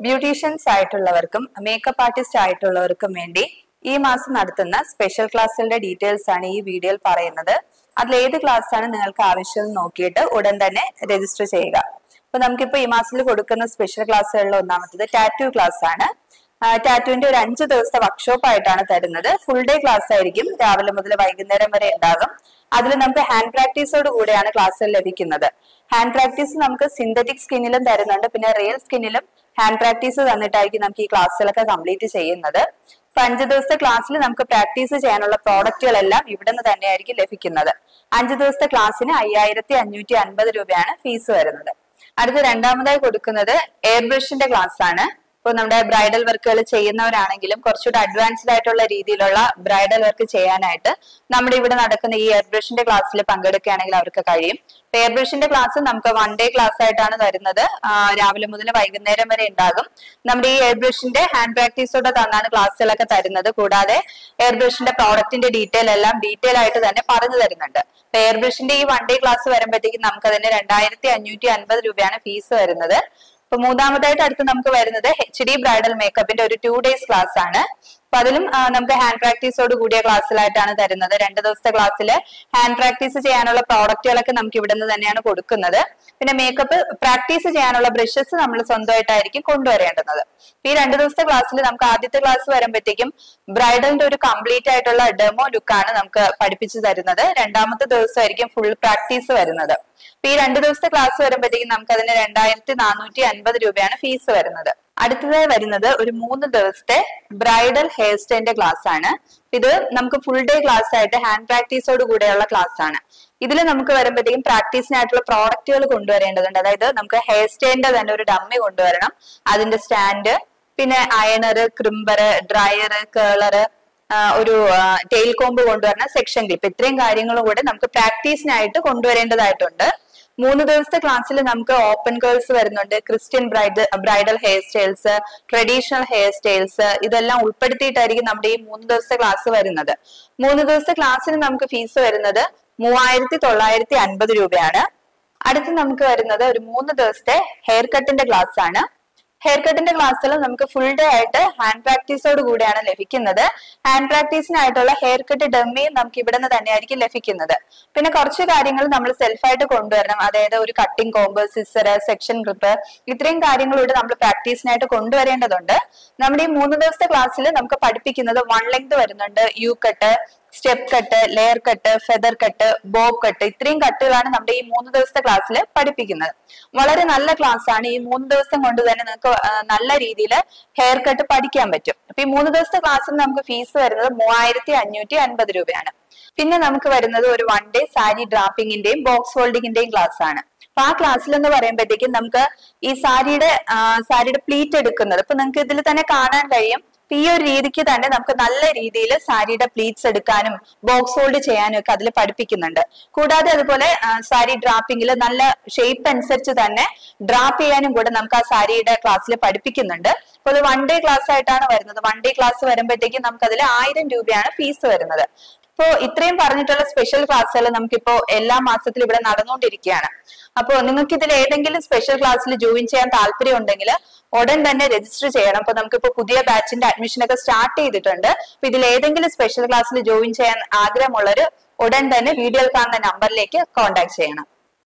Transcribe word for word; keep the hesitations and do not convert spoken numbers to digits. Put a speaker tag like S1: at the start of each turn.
S1: Beauticians ആയിട്ടുള്ളവർക്കും makeup artist ആയിട്ടുള്ളവർക്കും വേണ്ടി ഈ മാസം നടത്തുന്ന സ്പെഷ്യൽ ക്ലാസ്സുകളുടെ ഡീറ്റെയിൽസ് ആണ് ഈ വീഡിയോയിൽ പറയുന്നത്. അതിൽ ഏത് ക്ലാസ് ആണ് നിങ്ങൾക്ക് ആവശ്യം നോക്കിയിട്ട് ഉടൻ തന്നെ രജിസ്റ്റർ ചെയ്യുക. അപ്പൊ നമുക്കിപ്പോ ഈ മാസത്തിൽ കൊടുക്കുന്ന സ്പെഷ്യൽ ക്ലാസ്സുകളിൽ ഒന്നാമത്തത് ടാറ്റു ക്ലാസ് ആണ്. ടാറ്റുവിന്റെ ഒരു അഞ്ച് ദിവസത്തെ വർക്ക്ഷോപ്പ് ആയിട്ടാണ് തരുന്നത്. ഫുൾ ഡേ ക്ലാസ് ആയിരിക്കും, രാവിലെ മുതൽ വൈകുന്നേരം വരെ ഉണ്ടാകും. അതിൽ നമുക്ക് ഹാൻഡ് പ്രാക്ടീസോട് കൂടെയാണ് ക്ലാസ്സുകൾ ലഭിക്കുന്നത്. ഹാൻഡ് പ്രാക്ടീസ് നമുക്ക് സിന്തറ്റിക് സ്കിന്നിലും തരുന്നുണ്ട്, പിന്നെ റിയൽ സ്കിന്നിലും ഹാൻഡ് പ്രാക്ടീസ് തന്നിട്ടായിരിക്കും നമുക്ക് ഈ ക്ലാസ്സുകളൊക്കെ കംപ്ലീറ്റ് ചെയ്യുന്നത്. അപ്പൊ അഞ്ച് ദിവസത്തെ ക്ലാസ്സിൽ നമുക്ക് പ്രാക്ടീസ് ചെയ്യാനുള്ള പ്രോഡക്റ്റുകളെല്ലാം ഇവിടെ നിന്ന് തന്നെയായിരിക്കും ലഭിക്കുന്നത്. അഞ്ച് ദിവസത്തെ ക്ലാസ്സിന് അയ്യായിരത്തി അഞ്ഞൂറ്റി അൻപത് രൂപയാണ് ഫീസ് വരുന്നത്. അടുത്ത രണ്ടാമതായി കൊടുക്കുന്നത് എയർ ബ്രഷിന്റെ ക്ലാസ് ആണ്. ഇപ്പോൾ നമ്മുടെ ബ്രൈഡൽ വർക്കുകൾ ചെയ്യുന്നവരാണെങ്കിലും കുറച്ചുകൂടി അഡ്വാൻസ്ഡ് ആയിട്ടുള്ള രീതിയിലുള്ള ബ്രൈഡൽ വർക്ക് ചെയ്യാനായിട്ട് നമ്മുടെ ഇവിടെ നടക്കുന്ന ഈ എയർ ബ്രഷിന്റെ ക്ലാസ്സിൽ പങ്കെടുക്കുകയാണെങ്കിൽ അവർക്ക് കഴിയും. എയർ ബ്രഷിന്റെ ക്ലാസ് നമുക്ക് വൺ ഡേ ക്ലാസ് ആയിട്ടാണ് വരുന്നത്. രാവിലെ മുതൽ വൈകുന്നേരം വരെ ഉണ്ടാകും. നമ്മുടെ ഈ എയർ ബ്രഷിന്റെ ഹാൻഡ് പ്രാക്ടീസോടെ തന്നാണ് ക്ലാസ്സുകളൊക്കെ തരുന്നത്. കൂടാതെ എയർ ബ്രഷിന്റെ പ്രോഡക്റ്റിന്റെ ഡീറ്റെയിൽ എല്ലാം ഡീറ്റെയിൽ ആയിട്ട് തന്നെ പറഞ്ഞു തരുന്നുണ്ട്. എയർ ബ്രഷിന്റെ ഈ വൺ ഡേ ക്ലാസ് വരുമ്പോഴത്തേക്കും നമുക്ക് അതിന് രണ്ടായിരത്തി അഞ്ഞൂറ്റി അൻപത് രൂപയാണ് ഫീസ് വരുന്നത്. അപ്പൊ മൂന്നാമതായിട്ട് അടുത്ത് നമുക്ക് വരുന്നത് എച്ച് ഡി ബ്രൈഡൽ മേക്കപ്പിന്റെ ഒരു ടു ഡേയ്സ് ക്ലാസ് ആണ്. അപ്പൊ അതിലും നമുക്ക് ഹാൻഡ് പ്രാക്ടീസോട് കൂടിയ ക്ലാസ്സിലായിട്ടാണ് തരുന്നത്. രണ്ട് ദിവസത്തെ ക്ലാസ്സിൽ ഹാൻഡ് പ്രാക്ടീസ് ചെയ്യാനുള്ള പ്രോഡക്റ്റുകളൊക്കെ നമുക്ക് ഇവിടെ നിന്ന് തന്നെയാണ് കൊടുക്കുന്നത്. പിന്നെ മേക്കപ്പ് പ്രാക്ടീസ് ചെയ്യാനുള്ള ബ്രഷസ് നമ്മൾ സ്വന്തമായിട്ടായിരിക്കും കൊണ്ടുവരേണ്ടുന്നത്. ഈ രണ്ട് ദിവസത്തെ ക്ലാസ്സിൽ നമുക്ക് ആദ്യത്തെ ക്ലാസ് വരുമ്പോഴത്തേക്കും ബ്രൈഡലിന്റെ ഒരു കംപ്ലീറ്റ് ആയിട്ടുള്ള ഡെമോ ലുക്കാണ് നമുക്ക് പഠിപ്പിച്ചു തരുന്നത്. രണ്ടാമത്തെ ദിവസമായിരിക്കും ഫുൾ പ്രാക്ടീസ് വരുന്നത്. അപ്പൊ ഈ രണ്ട് ദിവസത്തെ ക്ലാസ് വരുമ്പോഴത്തേക്കും നമുക്ക് അതിന് രണ്ടായിരത്തി നാനൂറ്റി അൻപത് രൂപയാണ് ഫീസ് വരുന്നത്. അടുത്തതായി വരുന്നത് ഒരു മൂന്ന് ദിവസത്തെ ബ്രൈഡൽ ഹെയർ സ്റ്റൈലിന്റെ ക്ലാസ് ആണ്. ഇത് നമുക്ക് ഫുൾ ഡേ ക്ലാസ് ആയിട്ട് ഹാൻഡ് പ്രാക്ടീസോട് കൂടെയുള്ള ക്ലാസ് ആണ്. ഇതിൽ നമുക്ക് വരുമ്പോഴത്തേക്കും പ്രാക്ടീസിനായിട്ടുള്ള പ്രോഡക്റ്റുകൾ കൊണ്ടുവരേണ്ടതുണ്ട്. അതായത് നമുക്ക് ഹെയർ സ്റ്റൈലിന്റെ തന്നെ ഒരു ഡമ്മി കൊണ്ടുവരണം, അതിന്റെ സ്റ്റാൻഡ്, പിന്നെ അയണർ, ക്രിംബർ, ഡ്രയർ, കേളർ, ഒരു ടെയിൽ കോമ്പ് കൊണ്ടുവരണം, സെക്ഷൻ ക്ലിപ്പ്, ഇത്രയും കാര്യങ്ങളും കൂടെ നമുക്ക് പ്രാക്ടീസിനായിട്ട് കൊണ്ടുവരേണ്ടതായിട്ടുണ്ട്. മൂന്ന് ദിവസത്തെ ക്ലാസ്സിൽ നമുക്ക് ഓപ്പൺ കേൾസ് വരുന്നുണ്ട്, Christian bride bridal hair styles, traditional hair styles, ഇതെല്ലാം ഉൾപ്പെടുത്തിയിട്ടായിരിക്കും നമ്മുടെ ഈ മൂന്ന് ദിവസത്തെ ക്ലാസ് വരുന്നത്. മൂന്ന് ദിവസത്തെ ക്ലാസ്സിന് നമുക്ക് ഫീസ് വരുന്നത് മൂവായിരത്തി തൊള്ളായിരത്തി അൻപത് രൂപയാണ്. അടുത്ത് നമുക്ക് വരുന്നത് ഒരു മൂന്ന് ദിവസത്തെ ഹെയർ കട്ടിന്റെ ക്ലാസ് ആണ്. ഹെയർ കട്ടിന്റെ ക്ലാസ്സിൽ നമുക്ക് ഫുൾ ഡേ ആയിട്ട് ഹാൻഡ് പ്രാക്ടീസോട് കൂടിയാണ് ലഭിക്കുന്നത്. ഹാൻഡ് പ്രാക്ടീസിനായിട്ടുള്ള ഹെയർ കട്ട് ഡമ്മിയും നമുക്ക് ഇവിടെ നിന്ന് തന്നെയായിരിക്കും ലഭിക്കുന്നത്. പിന്നെ കുറച്ച് കാര്യങ്ങൾ നമ്മൾ സെൽഫായിട്ട് കൊണ്ടുവരണം. അതായത് ഒരു cutting comb, scissor, section clip, ഇത്രയും കാര്യങ്ങളിലൂടെ നമ്മൾ പ്രാക്ടീസിനായിട്ട് കൊണ്ടുവരേണ്ടതുണ്ട്. നമ്മുടെ ഈ മൂന്ന് ദിവസത്തെ ക്ലാസ്സിൽ നമുക്ക് പഠിപ്പിക്കുന്നത് വൺ ലെങ്ത് വരുന്നുണ്ട്, U cut, step cut, layer cut, feather cut, bob cut, ഇത്രയും കട്ടുകളാണ് നമ്മുടെ ഈ മൂന്ന് ദിവസത്തെ ക്ലാസ്സിൽ പഠിപ്പിക്കുന്നത്. വളരെ നല്ല ക്ലാസ് ആണ്. ഈ മൂന്ന് ദിവസം കൊണ്ട് തന്നെ നിങ്ങൾക്ക് നല്ല രീതിയിൽ ഹെയർ കട്ട് പഠിക്കാൻ പറ്റും. അപ്പൊ ഈ മൂന്ന് ദിവസത്തെ ക്ലാസ്സിൽ നമുക്ക് ഫീസ് വരുന്നത് മൂവായിരത്തി അഞ്ഞൂറ്റി അൻപത് രൂപയാണ്. പിന്നെ നമുക്ക് വരുന്നത് ഒരു വൺ ഡേ സാരി ഡ്രാപ്പിങ്ങിന്റെയും ബോക്സ് ഫോൾഡിങ്ങിന്റെയും ക്ലാസ് ആണ്. അപ്പൊ ആ ക്ലാസ്സിൽ എന്ന് പറയുമ്പോഴത്തേക്കും നമുക്ക് ഈ സാരിയുടെ സാരിയുടെ പ്ലീറ്റ് എടുക്കുന്നത് ഇപ്പൊ നിങ്ങൾക്ക് ഇതിൽ തന്നെ കാണാൻ കഴിയും. ഈ ഒരു രീതിക്ക് തന്നെ നമുക്ക് നല്ല രീതിയിൽ സാരിയുടെ പ്ലീറ്റ്സ് എടുക്കാനും ബോക്സ് ഹോൾഡ് ചെയ്യാനും ഒക്കെ അതിൽ പഠിപ്പിക്കുന്നുണ്ട്. കൂടാതെ അതുപോലെ സാരി ഡ്രാപ്പിങ്ങിൽ നല്ല ഷേപ്പ് അനുസരിച്ച് തന്നെ ഡ്രാപ്പ് ചെയ്യാനും കൂടെ നമുക്ക് ആ സാരിയുടെ ക്ലാസ്സിൽ പഠിപ്പിക്കുന്നുണ്ട്. അപ്പൊ അത് വൺ ഡേ ക്ലാസ് ആയിട്ടാണ് വരുന്നത്. വൺ ഡേ ക്ലാസ് വരുമ്പോഴത്തേക്കും നമുക്ക് അതിൽ ആയിരം രൂപയാണ് ഫീസ് വരുന്നത്. ഇപ്പോ ഇത്രയും പറഞ്ഞിട്ടുള്ള സ്പെഷ്യൽ ക്ലാസ്സുകൾ നമുക്കിപ്പോ എല്ലാ മാസത്തിലും ഇവിടെ നടന്നുകൊണ്ടിരിക്കുകയാണ്. അപ്പോൾ നിങ്ങൾക്ക് ഇതിൽ ഏതെങ്കിലും സ്പെഷ്യൽ ക്ലാസ്സിൽ ജോയിൻ ചെയ്യാൻ താല്പര്യം ഉണ്ടെങ്കിൽ ഉടൻ തന്നെ രജിസ്റ്റർ ചെയ്യണം. അപ്പൊ നമുക്കിപ്പോ പുതിയ ബാച്ചിന്റെ അഡ്മിഷൻ ഒക്കെ സ്റ്റാർട്ട് ചെയ്തിട്ടുണ്ട്. അപ്പൊ ഇതിൽ ഏതെങ്കിലും സ്പെഷ്യൽ ക്ലാസ്സിൽ ജോയിൻ ചെയ്യാൻ ആഗ്രഹമുള്ളവർ ഉടൻ തന്നെ വീഡിയോയിൽ കാണുന്ന നമ്പറിലേക്ക് കോൺടാക്ട് ചെയ്യണം.